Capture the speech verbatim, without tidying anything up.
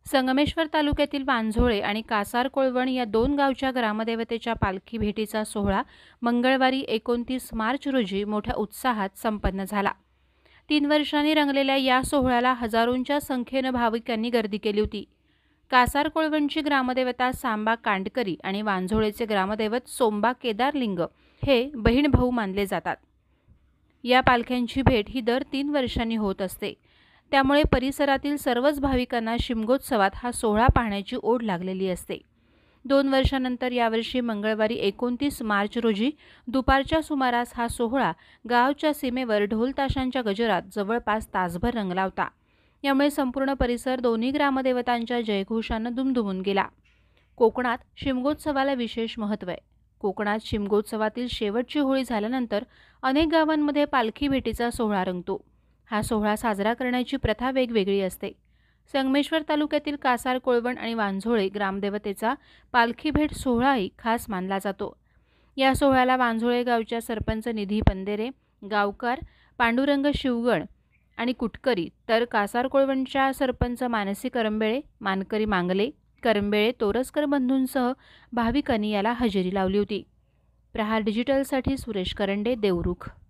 संगमेश्वर तालुक्यातील वांझोळे आणि कासार कोळवण या दोन गावच्या ग्रामदेवतेच्या पालखी भेटीचा सोहळा मंगळवारी एकोणतीस मार्च रोजी मोठ्या उत्साहात संपन्न झाला। तीन वर्षांनी रंगलेल्या या सोहळ्याला हजारोंच्या संख्येने भाविकांनी गर्दी केली होती। कासार कोळवणची ग्रामदेवता सांबा कांडकरी आणि वांझोळेचे ग्रामदैवत सोमबा केदारलिंग हे बहीण भाऊ मानले जातात। या पालख्यांची भेट ही दर तीन वर्षांनी होत असते, त्यामुळे परिसरातील सर्वच भाविकांना शिमगोत्सवात हा सोहळा पाहण्याची ओढ लागलेली असते। दोन वर्षांनंतर यावर्षी मंगळवारी एकोणतीस मार्च रोजी दुपारच्या सुमारास हा सोहळा गावच्या सीमेवर ढोल ताशांच्या गजरात जवळपास तासभर रंगला होता। यामुळे संपूर्ण परिसर दोन्ही ग्रामदेवतांच्या जयघोषाने दुमदुमून गेला। कोकणात शिमगोत्सवाला विशेष महत्त्व आहे। कोकणात शिमगोत्सवातील शेवटची होळी झाल्यानंतर अनेक गावांमध्ये पालखी भेटीचा सोहळा रंगतो। हा सोहळा साजरा करण्याची प्रथा वेगवेगळी असते। संगमेश्वर तालुक्यातील कासार कोळवण आणि वांझोळे ग्रामदेवतेचा पालखी भेट सोहळाही खास मानला जातो। या सोहळ्याला वांझोळे गावच्या सरपंच निधी पंदेरे, गावकार पांडुरंग शिवगण आणि कुटकरी, तर कासार कोळवणच्या सरपंच मानसी करंबेळे, मानकरी मांगले, करंबेळे, तोरसकर बंधूंसह भाविकांनी याला हजेरी लावली होती। प्रहार डिजिटलसाठी सुरेश करंडे, देवरुख।